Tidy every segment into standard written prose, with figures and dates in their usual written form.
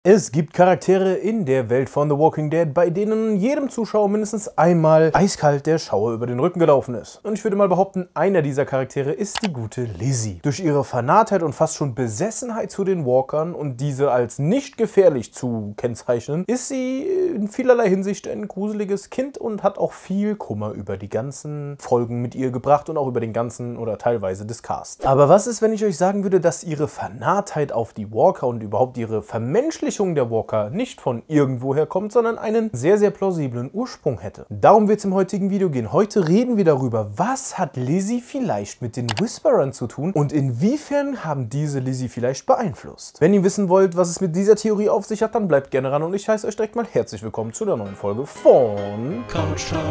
Es gibt Charaktere in der Welt von The Walking Dead, bei denen jedem Zuschauer mindestens einmal eiskalt der Schauer über den Rücken gelaufen ist. Und ich würde mal behaupten, einer dieser Charaktere ist die gute Lizzie. Durch ihre Vernarrtheit und fast schon Besessenheit zu den Walkern und diese als nicht gefährlich zu kennzeichnen, ist sie in vielerlei Hinsicht ein gruseliges Kind und hat auch viel Kummer über die ganzen Folgen mit ihr gebracht und auch über den ganzen oder teilweise des Cast. Aber was ist, wenn ich euch sagen würde, dass ihre Vernarrtheit auf die Walker und überhaupt ihre Vermenschlichung der Walker nicht von irgendwoher kommt, sondern einen sehr, sehr plausiblen Ursprung hätte. Darum wird es im heutigen Video gehen. Heute reden wir darüber, was hat Lizzie vielleicht mit den Whisperern zu tun und inwiefern haben diese Lizzie vielleicht beeinflusst. Wenn ihr wissen wollt, was es mit dieser Theorie auf sich hat, dann bleibt gerne ran und ich heiße euch direkt mal herzlich willkommen zu der neuen Folge von Couch Time.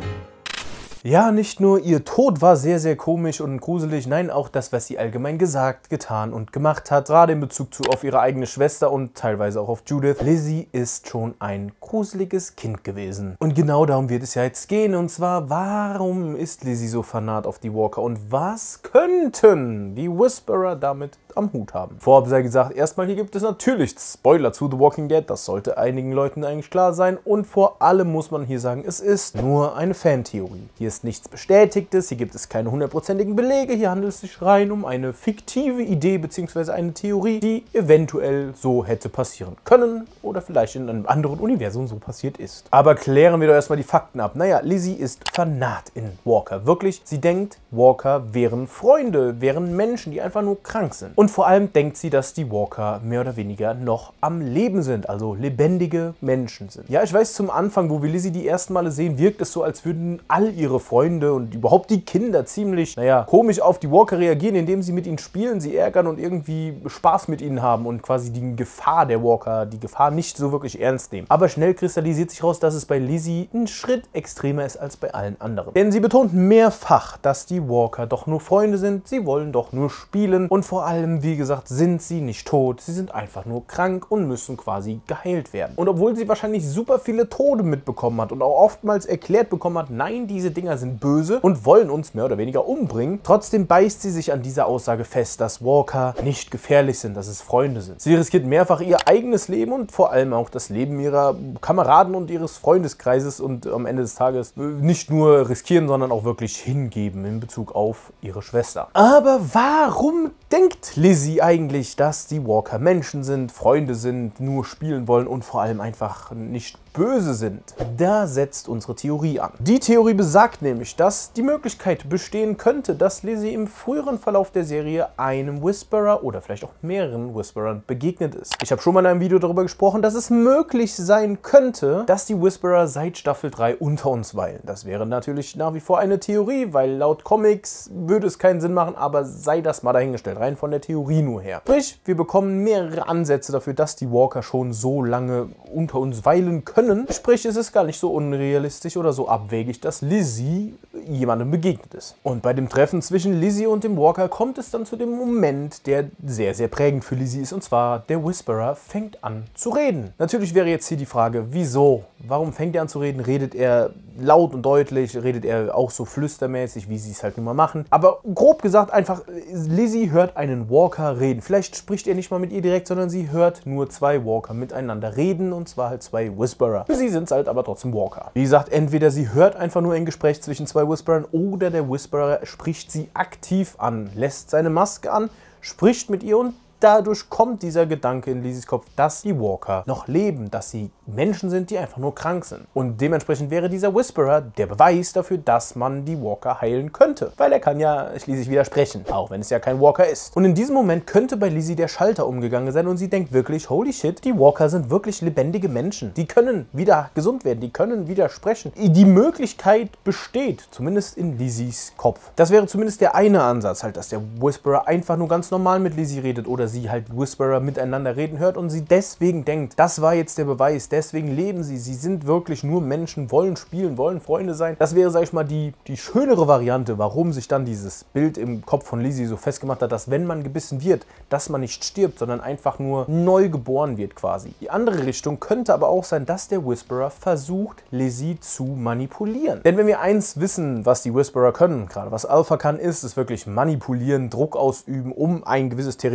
Ja, nicht nur ihr Tod war sehr, sehr komisch und gruselig, nein, auch das, was sie allgemein gesagt, getan und gemacht hat, gerade in Bezug auf ihre eigene Schwester und teilweise auch auf Judith. Lizzie ist schon ein gruseliges Kind gewesen. Und genau darum wird es ja jetzt gehen, und zwar, warum ist Lizzie so vernarrt auf die Walker und was könnten die Whisperer damit am Hut haben? Vorab sei gesagt, erstmal hier gibt es natürlich Spoiler zu The Walking Dead, das sollte einigen Leuten eigentlich klar sein, und vor allem muss man hier sagen, es ist nur eine Fantheorie. Hier ist nichts Bestätigtes, hier gibt es keine hundertprozentigen Belege, hier handelt es sich rein um eine fiktive Idee bzw. eine Theorie, die eventuell so hätte passieren können oder vielleicht in einem anderen Universum so passiert ist. Aber klären wir doch erstmal die Fakten ab. Naja, Lizzie ist vernarrt in Walker. Wirklich, sie denkt, Walker wären Freunde, wären Menschen, die einfach nur krank sind. Und vor allem denkt sie, dass die Walker mehr oder weniger noch am Leben sind, also lebendige Menschen sind. Ja, ich weiß, zum Anfang, wo wir Lizzie die ersten Male sehen, wirkt es so, als würden all ihre Freunde und überhaupt die Kinder ziemlich, komisch auf die Walker reagieren, indem sie mit ihnen spielen, sie ärgern und irgendwie Spaß mit ihnen haben und quasi die Gefahr der Walker, die Gefahr nicht so wirklich ernst nehmen. Aber schnell kristallisiert sich raus, dass es bei Lizzie einen Schritt extremer ist als bei allen anderen. Denn sie betont mehrfach, dass die Walker doch nur Freunde sind, sie wollen doch nur spielen und vor allem, wie gesagt, sind sie nicht tot, sie sind einfach nur krank und müssen quasi geheilt werden. Und obwohl sie wahrscheinlich super viele Tode mitbekommen hat und auch oftmals erklärt bekommen hat, nein, diese Dinger sind böse und wollen uns mehr oder weniger umbringen, trotzdem beißt sie sich an dieser Aussage fest, dass Walker nicht gefährlich sind, dass es Freunde sind. Sie riskiert mehrfach ihr eigenes Leben und vor allem auch das Leben ihrer Kameraden und ihres Freundeskreises und am Ende des Tages nicht nur riskieren, sondern auch wirklich hingeben in Bezug auf ihre Schwester. Aber warum denkt Lizzie eigentlich, dass die Walker Menschen sind, Freunde sind, nur spielen wollen und vor allem einfach nicht böse sind? Da setzt unsere Theorie an. Die Theorie besagt nämlich, dass die Möglichkeit bestehen könnte, dass Lizzie im früheren Verlauf der Serie einem Whisperer oder vielleicht auch mehreren Whisperern begegnet ist. Ich habe schon mal in einem Video darüber gesprochen, dass es möglich sein könnte, dass die Whisperer seit Staffel 3 unter uns weilen. Das wäre natürlich nach wie vor eine Theorie, weil laut Comics würde es keinen Sinn machen, aber sei das mal dahingestellt, rein von der Theorie nur her. Sprich, wir bekommen mehrere Ansätze dafür, dass die Walker schon so lange unter uns weilen können. Sprich, es ist gar nicht so unrealistisch oder so abwegig, dass Lizzie jemandem begegnet ist. Und bei dem Treffen zwischen Lizzie und dem Walker kommt es dann zu dem Moment, der sehr, sehr prägend für Lizzie ist, und zwar der Whisperer fängt an zu reden. Natürlich wäre jetzt hier die Frage, wieso? Warum fängt er an zu reden? Redet er laut und deutlich? Redet er auch so flüstermäßig, wie sie es halt nun mal machen? Aber grob gesagt einfach, Lizzie hört einen Walker reden. Vielleicht spricht er nicht mal mit ihr direkt, sondern sie hört nur zwei Walker miteinander reden, und zwar halt zwei Whisperer. Für sie sind es halt aber trotzdem Walker. Wie gesagt, entweder sie hört einfach nur ein Gespräch zwischen zwei Whisperern oder der Whisperer spricht sie aktiv an, lässt seine Maske an, spricht mit ihr und dadurch kommt dieser Gedanke in Lizzies Kopf, dass die Walker noch leben, dass sie Menschen sind, die einfach nur krank sind. Und dementsprechend wäre dieser Whisperer der Beweis dafür, dass man die Walker heilen könnte. Weil er kann ja schließlich widersprechen, auch wenn es ja kein Walker ist. Und in diesem Moment könnte bei Lizzie der Schalter umgegangen sein und sie denkt wirklich, holy shit, die Walker sind wirklich lebendige Menschen. Die können wieder gesund werden, die können wieder sprechen. Die Möglichkeit besteht, zumindest in Lizzies Kopf. Das wäre zumindest der eine Ansatz, halt, dass der Whisperer einfach nur ganz normal mit Lizzie redet oder sie halt Whisperer miteinander reden hört und sie deswegen denkt, das war jetzt der Beweis, deswegen leben sie sind wirklich nur Menschen, wollen spielen, wollen Freunde sein. Das wäre, sag ich mal, die schönere Variante, warum sich dann dieses Bild im Kopf von Lizzie so festgemacht hat, dass wenn man gebissen wird, dass man nicht stirbt, sondern einfach nur neu geboren wird quasi. Die andere Richtung könnte aber auch sein, dass der Whisperer versucht, Lizzie zu manipulieren. Denn wenn wir eins wissen, was die Whisperer können, gerade was Alpha kann, ist es wirklich manipulieren, Druck ausüben, um ein gewisses Territorium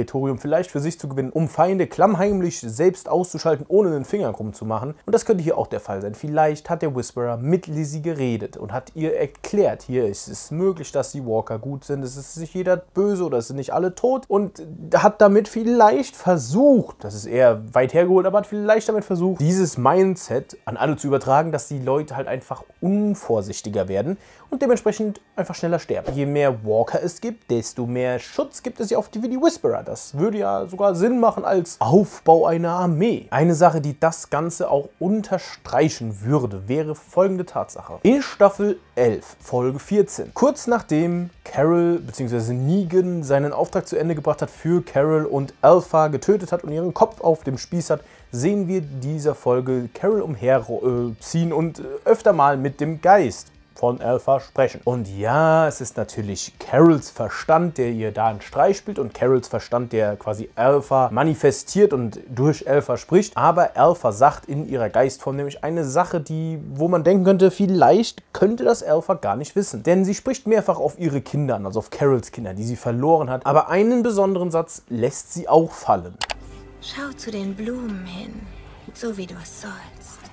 vielleicht für sich zu gewinnen, um Feinde klammheimlich selbst auszuschalten, ohne den Finger krumm zu machen. Und das könnte hier auch der Fall sein. Vielleicht hat der Whisperer mit Lizzie geredet und hat ihr erklärt, hier ist es möglich, dass die Walker gut sind, es ist nicht jeder böse oder es sind nicht alle tot, und hat damit vielleicht versucht, das ist eher weit hergeholt, aber hat vielleicht damit versucht, dieses Mindset an alle zu übertragen, dass die Leute halt einfach unvorsichtiger werden und dementsprechend einfach schneller sterben. Je mehr Walker es gibt, desto mehr Schutz gibt es ja auf die wie die Whisperer. Das würde ja sogar Sinn machen als Aufbau einer Armee. Eine Sache, die das Ganze auch unterstreichen würde, wäre folgende Tatsache. In Staffel 11, Folge 14, kurz nachdem Carol bzw. Negan seinen Auftrag zu Ende gebracht hat, für Carol und Alpha getötet hat und ihren Kopf auf dem Spieß hat, sehen wir dieser Folge Carol umherziehen und öfter mal mit dem Geist von Alpha sprechen. Und ja, es ist natürlich Carols Verstand, der ihr da einen Streich spielt, und Carols Verstand, der quasi Alpha manifestiert und durch Alpha spricht. Aber Alpha sagt in ihrer Geistform nämlich eine Sache, wo man denken könnte, vielleicht könnte das Alpha gar nicht wissen. Denn sie spricht mehrfach auf ihre Kinder an, also auf Carols Kinder, die sie verloren hat. Aber einen besonderen Satz lässt sie auch fallen. Schau zu den Blumen hin, so wie du es sollst.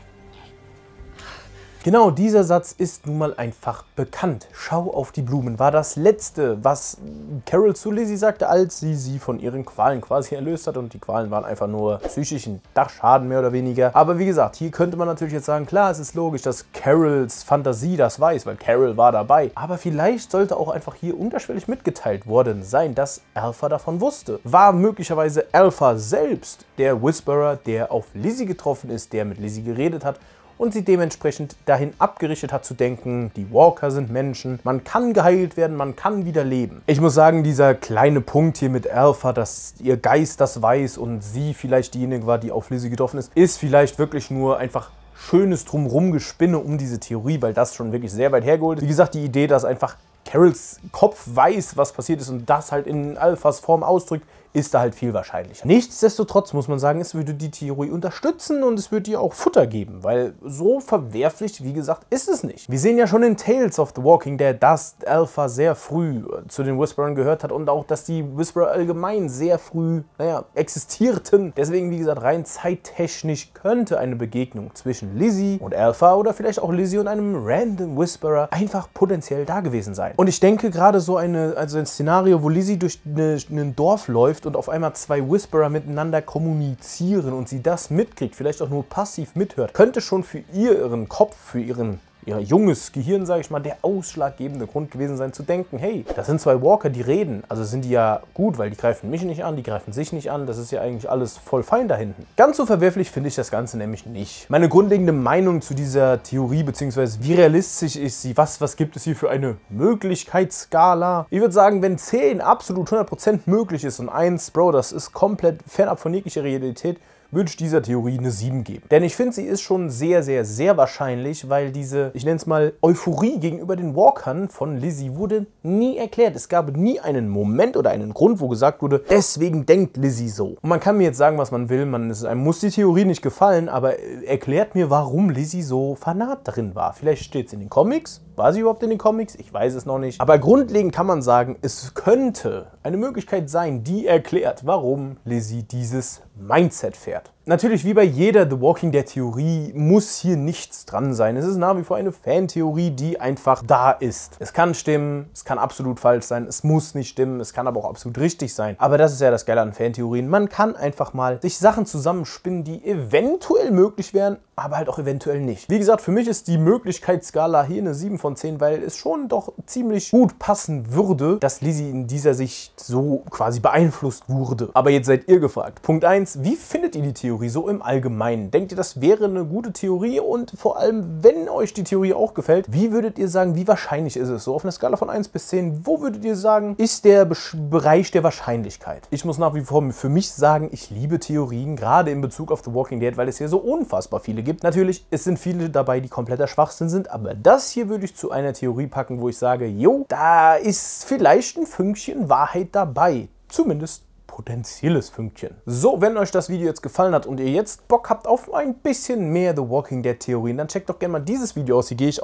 Genau, dieser Satz ist nun mal einfach bekannt. Schau auf die Blumen war das Letzte, was Carol zu Lizzie sagte, als sie von ihren Qualen quasi erlöst hat. Und die Qualen waren einfach nur psychischen Dachschaden, mehr oder weniger. Aber wie gesagt, hier könnte man natürlich jetzt sagen, klar, es ist logisch, dass Carols Fantasie das weiß, weil Carol war dabei. Aber vielleicht sollte auch einfach hier unterschwellig mitgeteilt worden sein, dass Alpha davon wusste. War möglicherweise Alpha selbst der Whisperer, der auf Lizzie getroffen ist, der mit Lizzie geredet hat und sie dementsprechend dahin abgerichtet hat zu denken, die Walker sind Menschen, man kann geheilt werden, man kann wieder leben. Ich muss sagen, dieser kleine Punkt hier mit Alpha, dass ihr Geist das weiß und sie vielleicht diejenige war, die auf Lizzie getroffen ist vielleicht wirklich nur einfach schönes Drumherum-Gespinne um diese Theorie, weil das schon wirklich sehr weit hergeholt ist. Wie gesagt, die Idee, dass einfach Carols Kopf weiß, was passiert ist und das halt in Alphas Form ausdrückt, ist da halt viel wahrscheinlicher. Nichtsdestotrotz muss man sagen, es würde die Theorie unterstützen und es würde ihr auch Futter geben, weil so verwerflich, wie gesagt, ist es nicht. Wir sehen ja schon in Tales of the Walking Dead, dass Alpha sehr früh zu den Whisperern gehört hat und auch, dass die Whisperer allgemein sehr früh, existierten. Deswegen, wie gesagt, rein zeittechnisch könnte eine Begegnung zwischen Lizzie und Alpha oder vielleicht auch Lizzie und einem random Whisperer einfach potenziell da gewesen sein. Und ich denke, gerade so ein Szenario, wo Lizzie durch ein Dorf läuft und auf einmal zwei Whisperer miteinander kommunizieren und sie das mitkriegt, vielleicht auch nur passiv mithört, könnte schon für ihren Kopf, für ihr junges Gehirn, sage ich mal, der ausschlaggebende Grund gewesen sein, zu denken, hey, das sind zwei Walker, die reden. Also sind die ja gut, weil die greifen mich nicht an, die greifen sich nicht an. Das ist ja eigentlich alles voll fein da hinten. Ganz so verwerflich finde ich das Ganze nämlich nicht. Meine grundlegende Meinung zu dieser Theorie, beziehungsweise wie realistisch ist sie, was gibt es hier für eine Möglichkeitsskala? Ich würde sagen, wenn 10 absolut 100% möglich ist und 1, Bro, das ist komplett fernab von jeglicher Realität, würde ich dieser Theorie eine 7 geben. Denn ich finde, sie ist schon sehr, sehr, sehr wahrscheinlich, weil diese, ich nenne es mal, Euphorie gegenüber den Walkern von Lizzie wurde nie erklärt. Es gab nie einen Moment oder einen Grund, wo gesagt wurde, deswegen denkt Lizzie so. Und man kann mir jetzt sagen, was man will, einem muss die Theorie nicht gefallen, aber erklärt mir, warum Lizzie so fanat darin war. Vielleicht steht es in den Comics. War sie überhaupt in den Comics? Ich weiß es noch nicht. Aber grundlegend kann man sagen, es könnte eine Möglichkeit sein, die erklärt, warum Lizzie dieses Mindset fährt. Natürlich, wie bei jeder The Walking Dead Theorie, muss hier nichts dran sein. Es ist nach wie vor eine Fantheorie, die einfach da ist. Es kann stimmen, es kann absolut falsch sein, es muss nicht stimmen, es kann aber auch absolut richtig sein. Aber das ist ja das Geile an Fantheorien. Man kann einfach mal sich Sachen zusammenspinnen, die eventuell möglich wären, aber halt auch eventuell nicht. Wie gesagt, für mich ist die Möglichkeitsskala hier eine 7 von 10, weil es schon doch ziemlich gut passen würde, dass Lizzie in dieser Sicht so quasi beeinflusst wurde. Aber jetzt seid ihr gefragt. Punkt 1, wie findet ihr die Theorie so im Allgemeinen? Denkt ihr, das wäre eine gute Theorie? Und vor allem, wenn euch die Theorie auch gefällt, wie würdet ihr sagen, wie wahrscheinlich ist es so? Auf einer Skala von 1 bis 10, wo würdet ihr sagen, ist der Bereich der Wahrscheinlichkeit? Ich muss nach wie vor für mich sagen, ich liebe Theorien, gerade in Bezug auf The Walking Dead, weil es hier so unfassbar viele gibt. Natürlich, es sind viele dabei, die kompletter Schwachsinn sind, aber das hier würde ich zu einer Theorie packen, wo ich sage, jo, da ist vielleicht ein Fünkchen Wahrheit dabei. Zumindest potenzielles Fünkchen. So, wenn euch das Video jetzt gefallen hat und ihr jetzt Bock habt auf ein bisschen mehr The Walking Dead Theorien, dann checkt doch gerne mal dieses Video aus. Hier gehe ich auf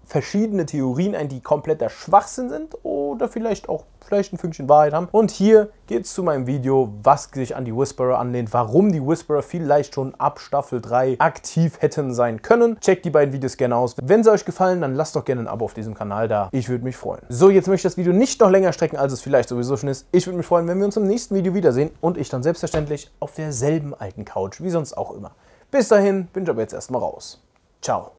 verschiedene Theorien ein, die kompletter Schwachsinn sind oder vielleicht ein Fünkchen Wahrheit haben. Und hier geht es zu meinem Video, was sich an die Whisperer anlehnt, warum die Whisperer vielleicht schon ab Staffel 3 aktiv hätten sein können. Checkt die beiden Videos gerne aus. Wenn sie euch gefallen, dann lasst doch gerne ein Abo auf diesem Kanal da. Ich würde mich freuen. So, jetzt möchte ich das Video nicht noch länger strecken, als es vielleicht sowieso schon ist. Ich würde mich freuen, wenn wir uns im nächsten Video wiedersehen und ich dann selbstverständlich auf derselben alten Couch, wie sonst auch immer. Bis dahin bin ich aber jetzt erstmal raus. Ciao.